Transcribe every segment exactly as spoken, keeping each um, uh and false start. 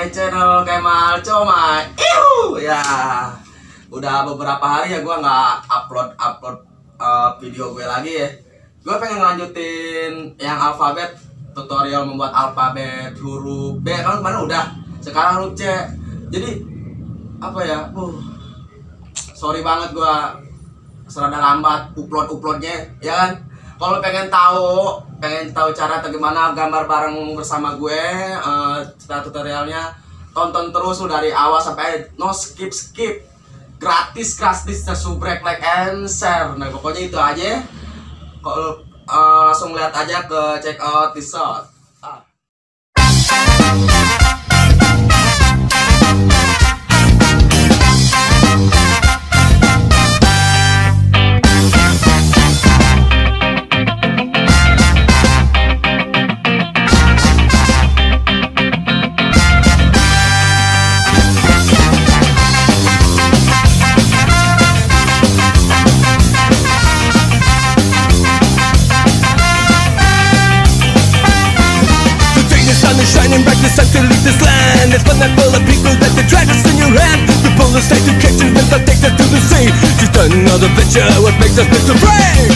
my channel Kemal Comay. Iu ya, udah beberapa hari ya gue nggak upload upload uh, video gue lagi ya. Gue pengen lanjutin yang alfabet, tutorial membuat alfabet huruf B kan kemarin udah. Sekarang huruf C. Jadi apa ya? Uh, sorry banget gue serada lambat upload uploadnya, ya kan? Kalau pengen tahu, pengen tahu cara atau gimana gambar bareng bersama gue, uh, tutorialnya tonton terus dari awal sampai no skip skip, gratis gratis, subscribe, like and share. Nah pokoknya itu aja. Kalau uh, langsung lihat aja ke check out di shot. Ah. Shining bright, it's time to leave this land. It's fun and full of people that the drag us in your hand. The bullets take to catch you and they'll take us to the sea. Just another picture, what makes us Mister Brave?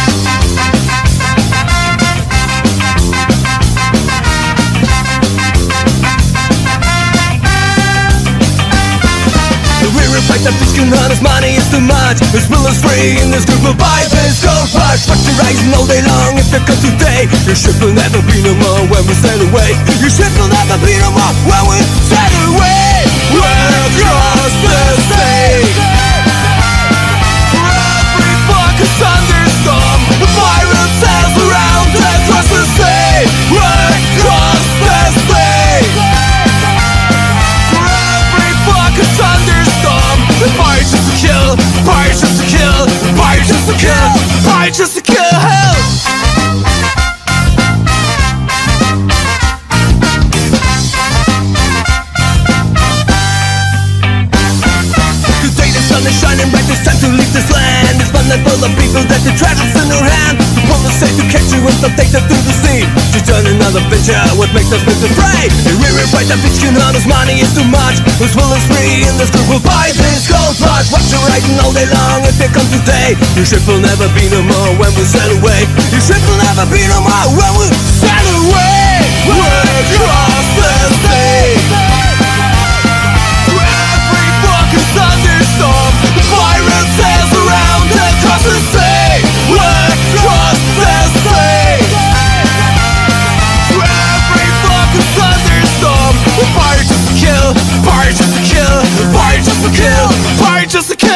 Fight the fish can run, his money is too much. His will is free in this group of vipers. Gold rush, watch your rising all day long. If there comes today, your ship will never be no more when we sail away. Your ship will never be no more when we sail away. We're across the sea. For every fucking thunderstorm, the pirate sails around across the sea. We're across the sea. For every fucking thunderstorm, the fire just to kill, fire just to kill, fire just to kill, fire just to kill. Today the sun is shining bright, it's time to leave this land. It's fun and full of people that the treasures in their hand. The police say to catch you and they'll take us through the sea. Just turn another venture, what makes us Mister Brave? The river fight that bitch can on, his money is too much. His will is free in this group of vipers. Gold rush, watch your riding all day long. If it comes today, your ship will never be no more when we sail away. Your ship will never be no more when we sail away. We're across the sea. For every fucking thunderstorm, the pirate sails around across the sea. We're across the sea. For every fucking thunderstorm, the fire just to kill, fire just to kill, fire just to kill, fire just to kill.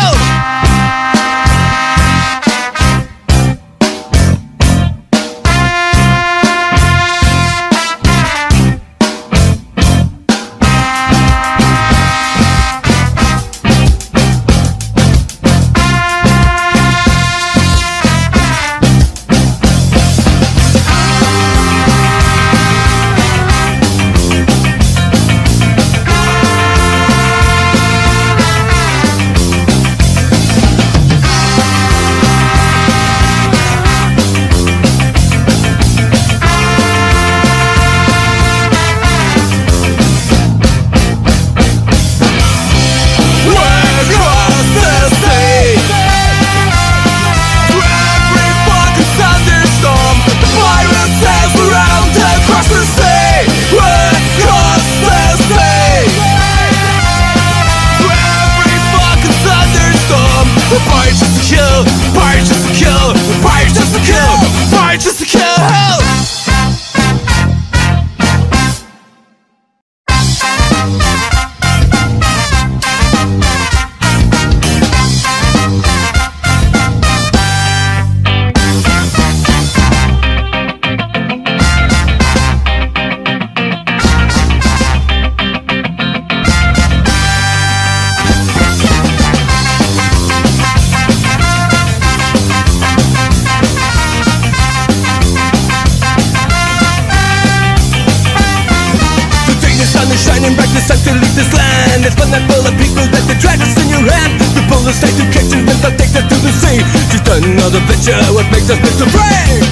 Fire just to kill, fire just to kill, fire just to kill, fire just to kill. Shining bright, it's time to leave this land. It's fun and full of people that the drag us in your hand. The bullets take to catch you and they'll take us to the sea. Just another picture, what makes us Mister Brave?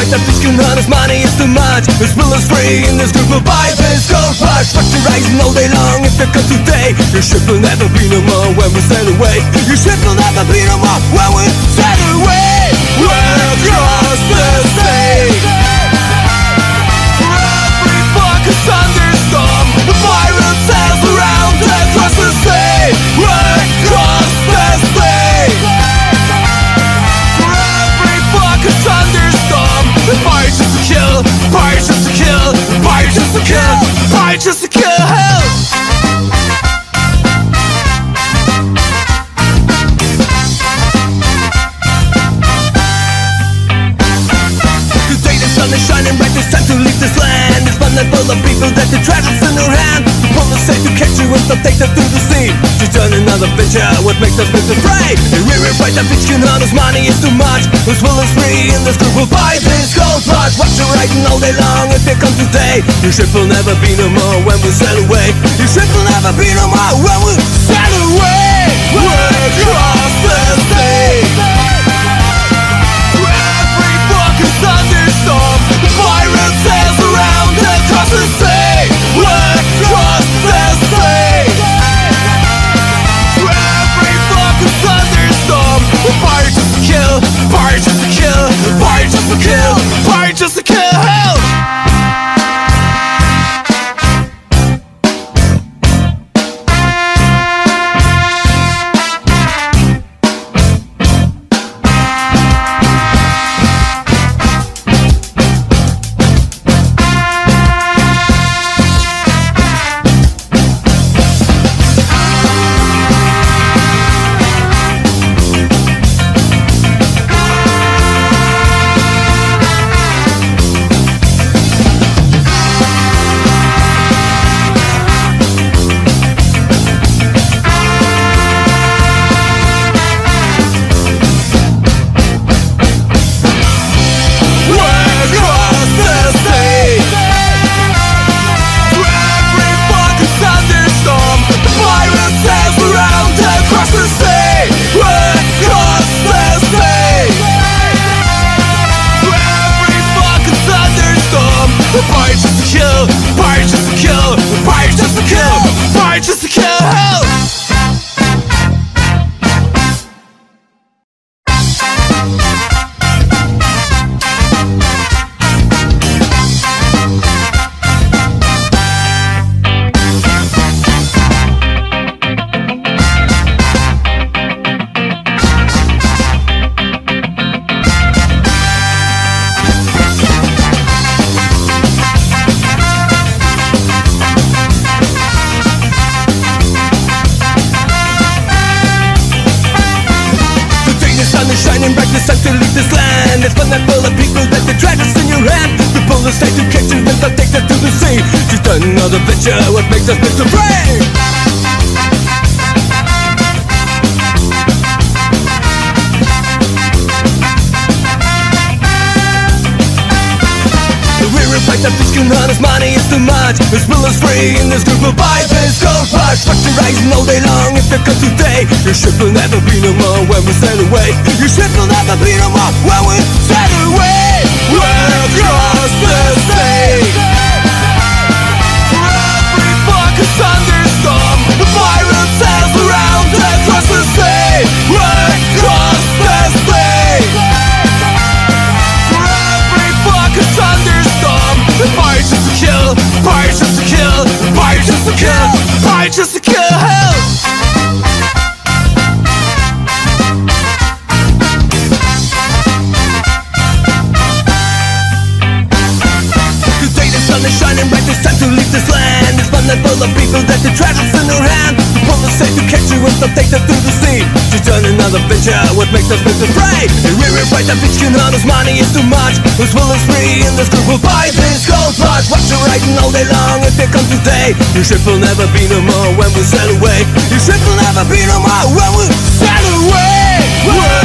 fight the fish can hunt us, money is too much. This will is free in this group of vipers. Gold rush, structurizing all day long. If it comes today, your ship will never be no more when we sail away. Your ship will never be no more when we sail away. We're across the sea. For every fucking thunderstorm, the pirate sails around across the sea. We're across the sea. For every fucking thunderstorm, the fire just to kill, fire just to kill, fire just to kill, fire just to kill. Shining bright, it's time to leave this land. It's fun and full of people that the treasures in their hand. The police say to catch you and they'll take them through the sea. She's done another venture, what makes us most afraid? And we fight that bitch can hunt us, money is too much. This will is free in this group will buy this gold rush. Watch you riding all day long if it comes today. Your ship will never be no more when we sail away. Your ship will never be no more when we sail away. We're across the sea. Thunderstorm, the pirate sails around across the sea. We're across the sea. For every fucking thunderstorm, the fire just to kill, fire just to kill, fire just to kill, fire just to kill. Shining bright, it's time to leave this land. It's fun and full of people that the treasures in your hand. The bullets say to catch you and they'll take them to the sea. She's done another venture, what makes us Mister Brave? Fight that bitch can hunt us, money is too much. This will is free in this group of vipers. Gold rush, structurizing all day long. If it comes today, your ship will never be no more when we sail away. Your ship will never be no more when we sail away. We're across the sea. For every fucking thunderstorm, the pirate sails around across the sea. We're across the sea. For every fucking thunderstorm, the fire just to kill, fire just to kill, fire just to kill, fire just to kill. Today the sun is shining bright, it's time to leave this land. It's fun and full of people that the treasures in their hand. The police say to catch you and they'll take them through the sea. She's done another venture, what makes us Mister Brave? And we fight that bitch can hunt us, money is too much. This will is free in this group will buy this gold rush. Watch you riding all day long if it comes today. Your ship will never be no more when we sail away. Your ship will never be no more when we sail away. We're